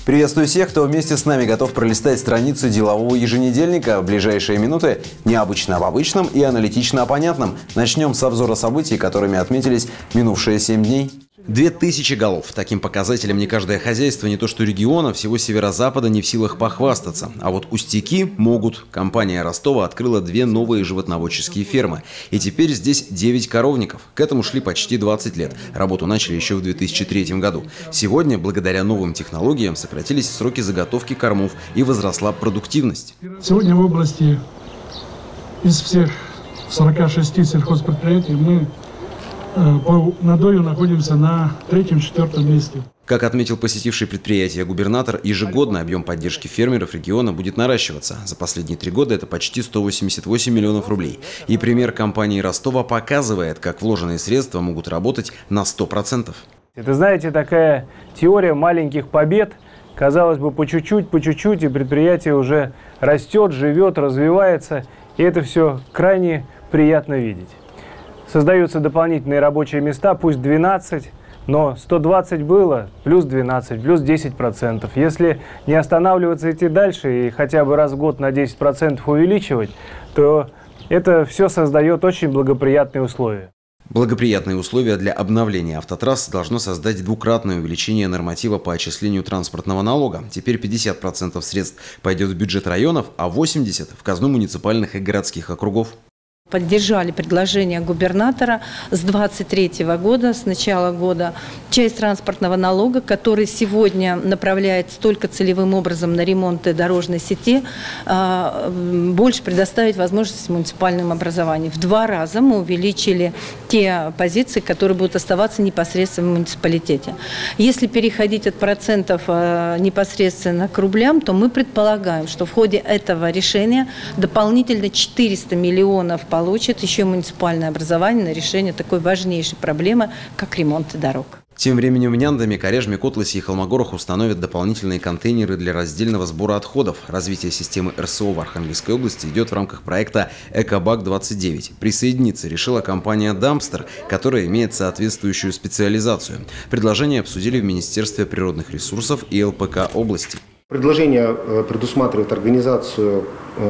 Приветствую всех, кто вместе с нами готов пролистать страницу делового еженедельника. В ближайшие минуты необычно об обычном и аналитично о понятном. Начнем с обзора событий, которыми отметились минувшие 7 дней. 2000 голов. Таким показателем не каждое хозяйство, не то что региона, всего северо-запада не в силах похвастаться. А вот Устяки могут. Компания Ростова открыла 2 новые животноводческие фермы. И теперь здесь 9 коровников. К этому шли почти 20 лет. Работу начали еще в 2003 году. Сегодня, благодаря новым технологиям, сократились сроки заготовки кормов и возросла продуктивность. Сегодня в области из всех 46 сельхозпредприятий мы по надою находимся на 3-4 месте. Как отметил посетивший предприятие губернатор, ежегодно объем поддержки фермеров региона будет наращиваться. За последние 3 года это почти 188 миллионов рублей. И пример компании Ростова показывает, как вложенные средства могут работать на 100%. Это, знаете, такая теория маленьких побед. Казалось бы, по чуть-чуть, и предприятие уже растет, живет, развивается. И это все крайне приятно видеть. Создаются дополнительные рабочие места, пусть 12, но 120 было, плюс 12, плюс 10%. Если не останавливаться, идти дальше и хотя бы раз в год на 10% увеличивать, то это все создает очень благоприятные условия. Благоприятные условия для обновления автотрасс должно создать 2-кратное увеличение норматива по отчислению транспортного налога. Теперь 50% средств пойдет в бюджет районов, а 80% в казну муниципальных и городских округов. Поддержали предложение губернатора с 2023 года, с начала года, часть транспортного налога, который сегодня направляется только целевым образом на ремонт дорожной сети, больше предоставить возможность муниципальным образованиям. В 2 раза мы увеличили те позиции, которые будут оставаться непосредственно в муниципалитете. Если переходить от процентов непосредственно к рублям, то мы предполагаем, что в ходе этого решения дополнительно 400 миллионов получит еще муниципальное образование на решение такой важнейшей проблемы, как ремонт дорог. Тем временем в Няндаме, Корежме, Котласе и Холмогорах установят дополнительные контейнеры для раздельного сбора отходов. Развитие системы РСО в Архангельской области идет в рамках проекта «Экобак-29». Присоединиться решила компания «Дамстер», которая имеет соответствующую специализацию. Предложение обсудили в Министерстве природных ресурсов и ЛПК области. Предложение предусматривает организацию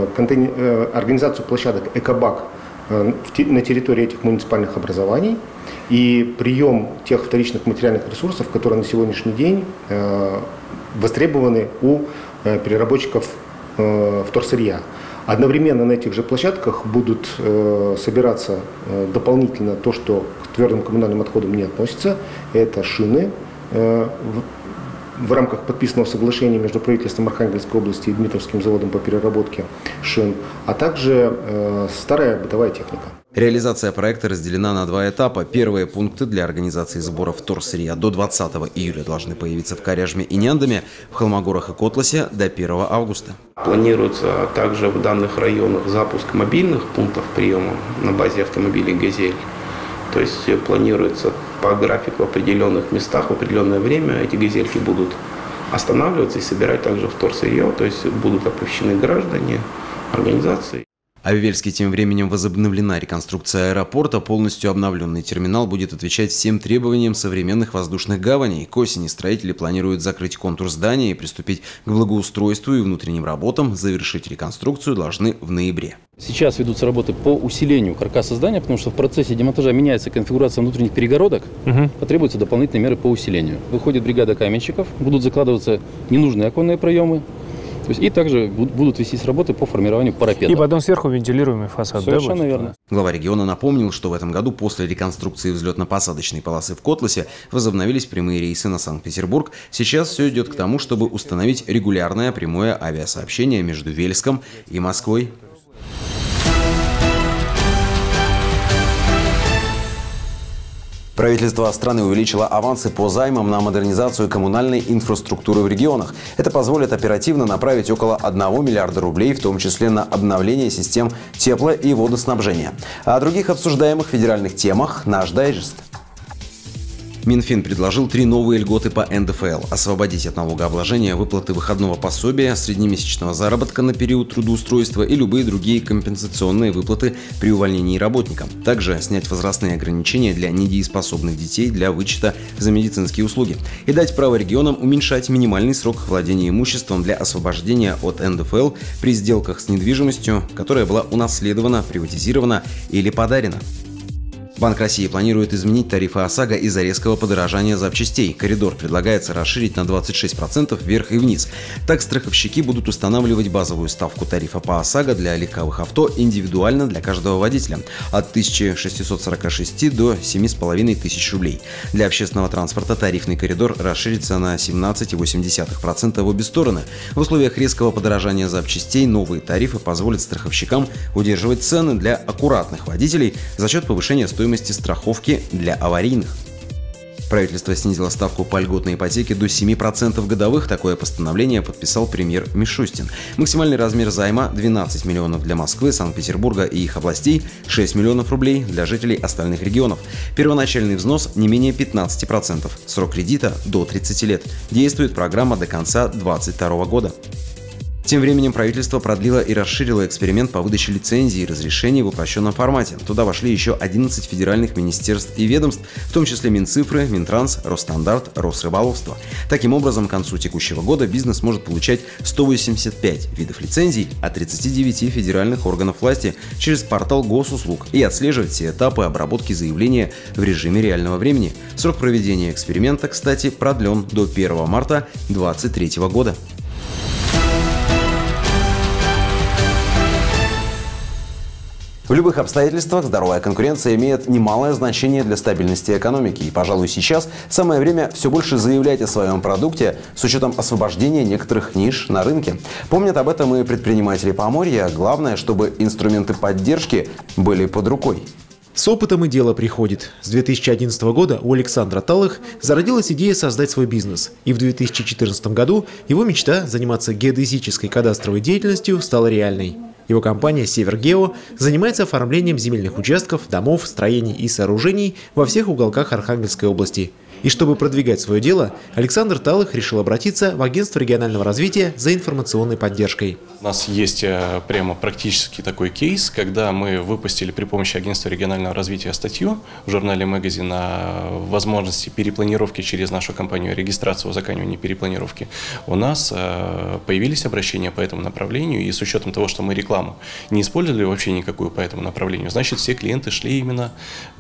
площадок «Экобак» на территории этих муниципальных образований и прием тех вторичных материальных ресурсов, которые на сегодняшний день востребованы у переработчиков вторсырья. Одновременно на этих же площадках будут собираться дополнительно то, что к твердым коммунальным отходам не относится. Это шины в рамках подписанного соглашения между правительством Архангельской области и Дмитровским заводом по переработке шин, а также старая бытовая техника. Реализация проекта разделена на 2 этапа. Первые пункты для организации сбора вторсырья до 20 июля должны появиться в Коряжме и Няндаме, в Холмогорах и Котласе до 1 августа. Планируется также в данных районах запуск мобильных пунктов приема на базе автомобилей «Газель». То есть планируется по графику в определенных местах в определенное время эти газельки будут останавливаться и собирать также вторсырье, то есть будут оповещены граждане, организации. А в Вельске тем временем возобновлена реконструкция аэропорта. Полностью обновленный терминал будет отвечать всем требованиям современных воздушных гаваней. К осени строители планируют закрыть контур здания и приступить к благоустройству и внутренним работам. Завершить реконструкцию должны в ноябре. Сейчас ведутся работы по усилению каркаса здания, потому что в процессе демонтажа меняется конфигурация внутренних перегородок, потребуются дополнительные меры по усилению. Выходит бригада каменщиков, будут закладываться ненужные оконные проемы. И также будут вестись работы по формированию парапета. И потом сверху вентилируемый фасад. Совершенно верно. Глава региона напомнил, что в этом году после реконструкции взлетно-посадочной полосы в Котласе возобновились прямые рейсы на Санкт-Петербург. Сейчас все идет к тому, чтобы установить регулярное прямое авиасообщение между Вельском и Москвой. Правительство страны увеличило авансы по займам на модернизацию коммунальной инфраструктуры в регионах. Это позволит оперативно направить около 1 миллиарда рублей, в том числе на обновление систем тепло- и водоснабжения. О других обсуждаемых федеральных темах наш дайджест. Минфин предложил 3 новые льготы по НДФЛ: освободить от налогообложения выплаты выходного пособия, среднемесячного заработка на период трудоустройства и любые другие компенсационные выплаты при увольнении работника. Также снять возрастные ограничения для недееспособных детей для вычета за медицинские услуги и дать право регионам уменьшать минимальный срок владения имуществом для освобождения от НДФЛ при сделках с недвижимостью, которая была унаследована, приватизирована или подарена. Банк России планирует изменить тарифы ОСАГО из-за резкого подорожания запчастей. Коридор предлагается расширить на 26% вверх и вниз. Так страховщики будут устанавливать базовую ставку тарифа по ОСАГО для легковых авто индивидуально для каждого водителя от 1646 до 7500 рублей. Для общественного транспорта тарифный коридор расширится на 17,8% в обе стороны. В условиях резкого подорожания запчастей новые тарифы позволят страховщикам удерживать цены для аккуратных водителей за счет повышения стоимости страховки для аварийных. Правительство снизило ставку по льготной ипотеке до 7% годовых. Такое постановление подписал премьер Мишустин. Максимальный размер займа – 12 миллионов для Москвы, Санкт-Петербурга и их областей, 6 миллионов рублей для жителей остальных регионов. Первоначальный взнос не менее 15%. Срок кредита – до 30 лет. Действует программа до конца 2022 года. Тем временем правительство продлило и расширило эксперимент по выдаче лицензий и разрешений в упрощенном формате. Туда вошли еще 11 федеральных министерств и ведомств, в том числе Минцифры, Минтранс, Росстандарт, Росрыболовство. Таким образом, к концу текущего года бизнес может получать 185 видов лицензий от 39 федеральных органов власти через портал госуслуг и отслеживать все этапы обработки заявления в режиме реального времени. Срок проведения эксперимента, кстати, продлен до 1 марта 2023 года. В любых обстоятельствах здоровая конкуренция имеет немалое значение для стабильности экономики. И, пожалуй, сейчас самое время все больше заявлять о своем продукте с учетом освобождения некоторых ниш на рынке. Помнят об этом и предприниматели Поморья. Главное, чтобы инструменты поддержки были под рукой. С опытом и дело приходит. С 2011 года у Александра Талых зародилась идея создать свой бизнес. И в 2014 году его мечта заниматься геодезической кадастровой деятельностью стала реальной. Его компания «Севергео» занимается оформлением земельных участков, домов, строений и сооружений во всех уголках Архангельской области. И чтобы продвигать свое дело, Александр Талых решил обратиться в Агентство регионального развития за информационной поддержкой. У нас есть прямо практически такой кейс, когда мы выпустили при помощи Агентства регионального развития статью в журнале «Магазин» о возможности перепланировки через нашу компанию, регистрацию, узаконивания перепланировки. У нас появились обращения по этому направлению, и с учетом того, что мы рекламу не использовали вообще никакую по этому направлению, значит, все клиенты шли именно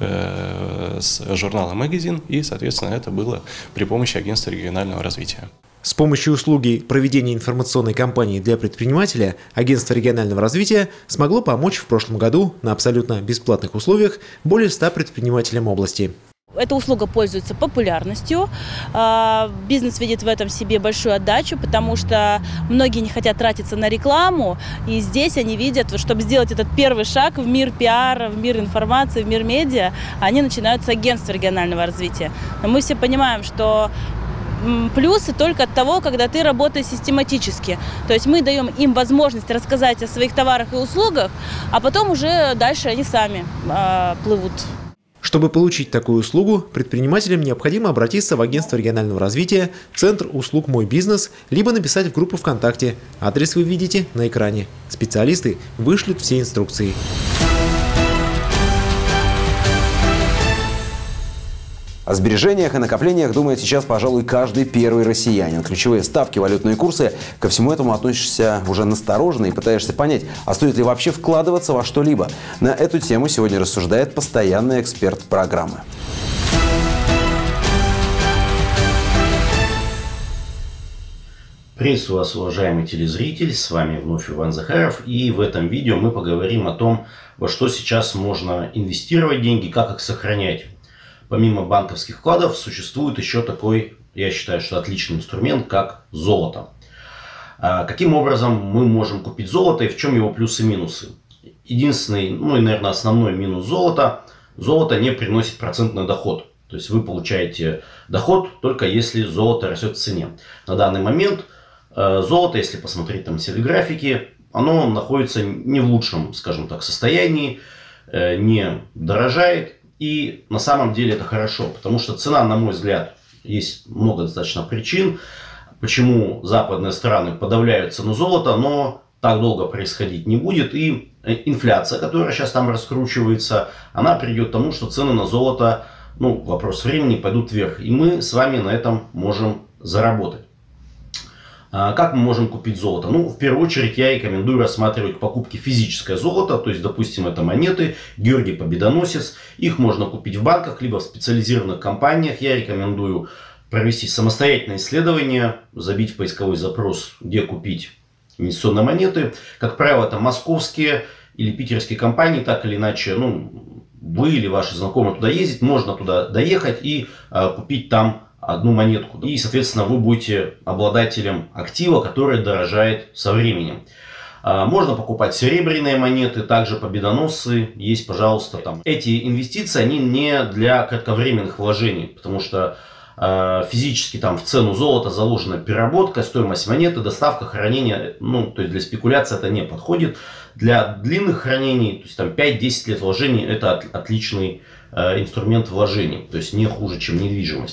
с журнала «Магазин», и, соответственно, это было при помощи Агентства регионального развития. С помощью услуги проведения информационной кампании для предпринимателя Агентство регионального развития смогло помочь в прошлом году на абсолютно бесплатных условиях более 100 предпринимателям области. Эта услуга пользуется популярностью, бизнес видит в этом себе большую отдачу, потому что многие не хотят тратиться на рекламу, и здесь они видят, чтобы сделать этот первый шаг в мир пиара, в мир информации, в мир медиа, они начинают с Агентства регионального развития. Но мы все понимаем, что плюсы только от того, когда ты работаешь систематически. То есть мы даем им возможность рассказать о своих товарах и услугах, а потом уже дальше они сами плывут. Чтобы получить такую услугу, предпринимателям необходимо обратиться в Агентство регионального развития, Центр услуг «Мой бизнес», либо написать в группу ВКонтакте. Адрес вы видите на экране. Специалисты вышлют все инструкции. О сбережениях и накоплениях думает сейчас, пожалуй, каждый первый россиянин. Ключевые ставки, валютные курсы. Ко всему этому относишься уже настороженно и пытаешься понять, а стоит ли вообще вкладываться во что-либо. На эту тему сегодня рассуждает постоянный эксперт программы. Приветствую вас, уважаемый телезритель, с вами вновь Иван Захаров, и в этом видео мы поговорим о том, во что сейчас можно инвестировать деньги, как их сохранять. Помимо банковских вкладов существует еще такой, я считаю, что отличный инструмент, как золото. Каким образом мы можем купить золото и в чем его плюсы и минусы? Единственный, ну и, наверное, основной минус золота – золото не приносит процентный доход. То есть вы получаете доход только если золото растет в цене. На данный момент золото, если посмотреть там все графики, оно находится не в лучшем, скажем так, состоянии, не дорожает. И на самом деле это хорошо, потому что цена, на мой взгляд, есть много достаточно причин, почему западные страны подавляют цену золота, но так долго происходить не будет. И инфляция, которая сейчас там раскручивается, она придет к тому, что цены на золото, вопрос времени, пойдут вверх. И мы с вами на этом можем заработать. Как мы можем купить золото? В первую очередь я рекомендую рассматривать к покупке физическое золото, то есть, допустим, это монеты Георгий Победоносец. Их можно купить в банках, либо в специализированных компаниях. Я рекомендую провести самостоятельное исследование, забить в поисковой запрос, где купить инвестиционные монеты. Как правило, это московские или питерские компании, так или иначе, вы или ваши знакомые туда ездить, можно туда доехать и купить там одну монетку. И, соответственно, вы будете обладателем актива, который дорожает со временем. Можно покупать серебряные монеты, также победоносцы есть, пожалуйста. Там. Эти инвестиции, они не для кратковременных вложений, потому что физически там в цену золота заложена переработка, стоимость монеты, доставка, хранение, то есть для спекуляции это не подходит. Для длинных хранений, то есть там 5-10 лет вложений, это отличный инструмент вложений, то есть не хуже, чем недвижимость.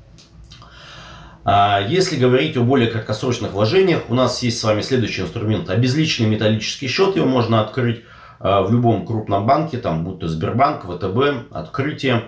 Если говорить о более краткосрочных вложениях, у нас есть с вами следующий инструмент. Обезличенный металлический счет, его можно открыть в любом крупном банке, там, будь то Сбербанк, ВТБ, открытие.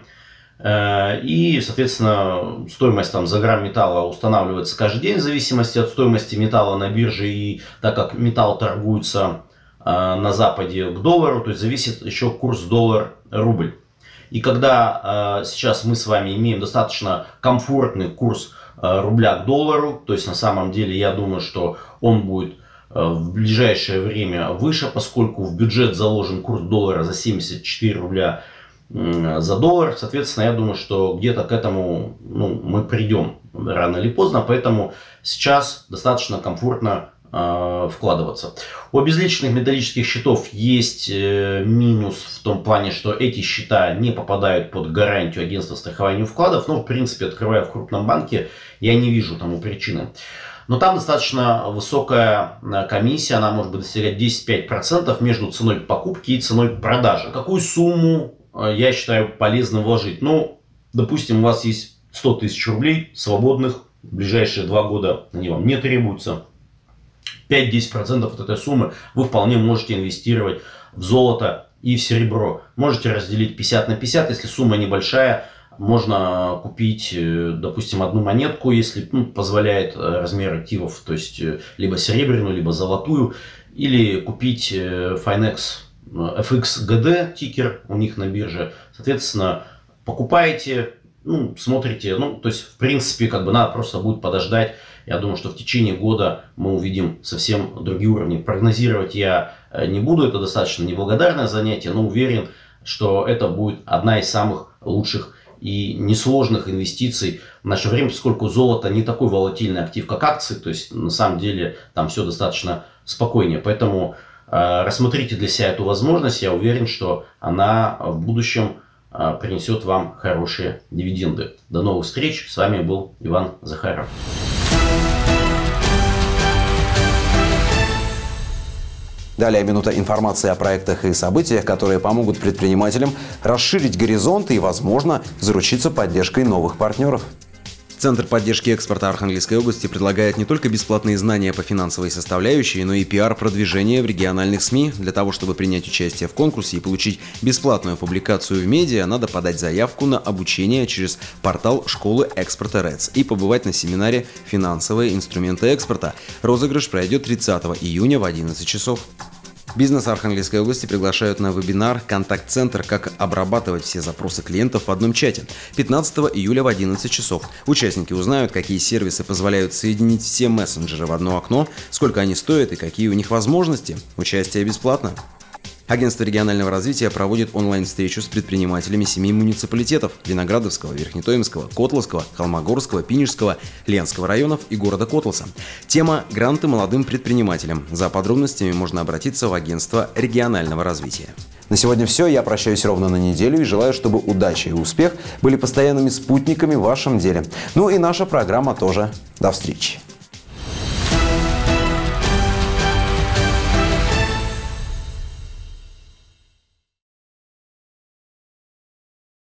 И, соответственно, стоимость там за грамм металла устанавливается каждый день в зависимости от стоимости металла на бирже. И так как металл торгуется на Западе к доллару, то есть зависит еще курс доллар-рубль. И когда сейчас мы с вами имеем достаточно комфортный курс рубля к доллару, то есть на самом деле я думаю, что он будет в ближайшее время выше, поскольку в бюджет заложен курс доллара за 74 рубля за доллар. Соответственно, я думаю, что где-то к этому мы придем рано или поздно, поэтому сейчас достаточно комфортно вкладываться. У обезличенных металлических счетов есть минус в том плане, что эти счета не попадают под гарантию агентства страхования вкладов, но в принципе, открывая в крупном банке, я не вижу тому причины. Но там достаточно высокая комиссия, она может быть достигать 10-5% между ценой покупки и ценой продажи. Какую сумму я считаю полезным вложить? Допустим, у вас есть 100 тысяч рублей свободных, в ближайшие 2 года они вам не требуются. 5-10% от этой суммы вы вполне можете инвестировать в золото и в серебро. Можете разделить 50 на 50, если сумма небольшая. Можно купить, допустим, одну монетку, если позволяет размер активов, то есть либо серебряную, либо золотую. Или купить Finex FXGD тикер у них на бирже. Соответственно, покупаете, смотрите, то есть в принципе надо просто будет подождать. Я думаю, что в течение года мы увидим совсем другие уровни. Прогнозировать я не буду, это достаточно неблагодарное занятие, но уверен, что это будет одна из самых лучших и несложных инвестиций в наше время, поскольку золото не такой волатильный актив, как акции, то есть на самом деле там все достаточно спокойнее. Поэтому рассмотрите для себя эту возможность, я уверен, что она в будущем принесет вам хорошие дивиденды. До новых встреч, с вами был Иван Захаров. Далее минута информации о проектах и событиях, которые помогут предпринимателям расширить горизонты и, возможно, заручиться поддержкой новых партнеров. Центр поддержки экспорта Архангельской области предлагает не только бесплатные знания по финансовой составляющей, но и пиар-продвижение в региональных СМИ. Для того, чтобы принять участие в конкурсе и получить бесплатную публикацию в медиа, надо подать заявку на обучение через портал школы экспорта РЭЦ и побывать на семинаре «Финансовые инструменты экспорта». Розыгрыш пройдет 30 июня в 11 часов. Бизнес Архангельской области приглашают на вебинар «Контакт-центр. Как обрабатывать все запросы клиентов в одном чате» 15 июля в 11 часов. Участники узнают, какие сервисы позволяют соединить все мессенджеры в одно окно, сколько они стоят и какие у них возможности. Участие бесплатно. Агентство регионального развития проводит онлайн-встречу с предпринимателями 7 муниципалитетов – Виноградовского, Верхнетоемского, Котловского, Холмогорского, Пинежского, Ленского районов и города Котласа. Тема – гранты молодым предпринимателям. За подробностями можно обратиться в агентство регионального развития. На сегодня все. Я прощаюсь ровно на неделю и желаю, чтобы удача и успех были постоянными спутниками в вашем деле. И наша программа тоже. До встречи.